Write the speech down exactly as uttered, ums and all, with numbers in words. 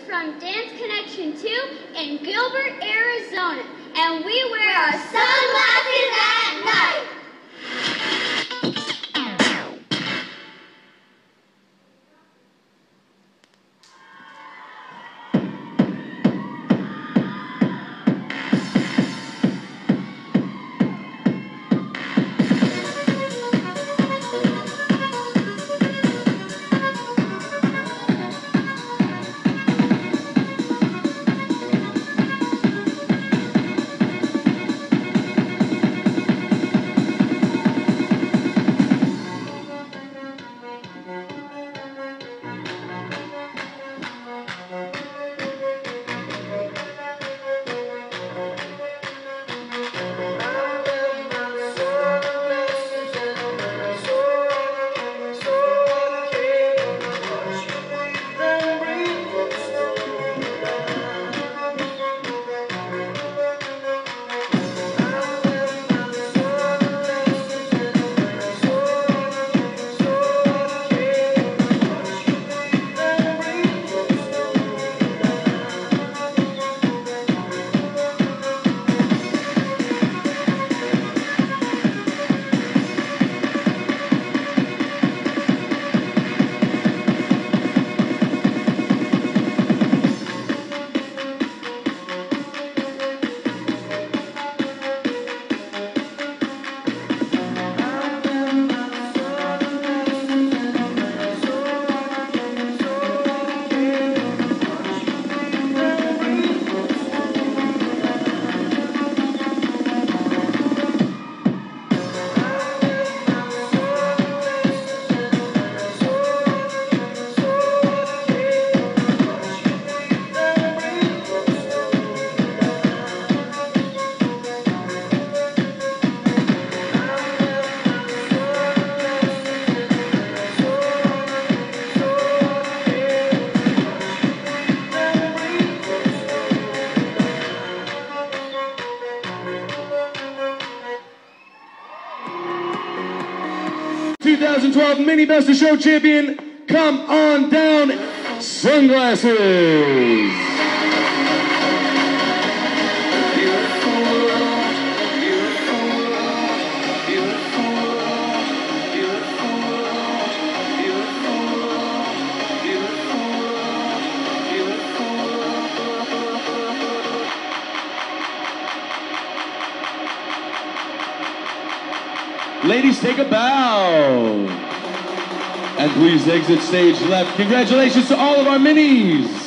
from Dance Connection two in Gilbert, Arizona, and we wear our sunglasses at night. twenty twelve Mini Best of Show champion, come on down, Sunglasses. Ladies, take a bow. And please exit stage left. Congratulations to all of our minis.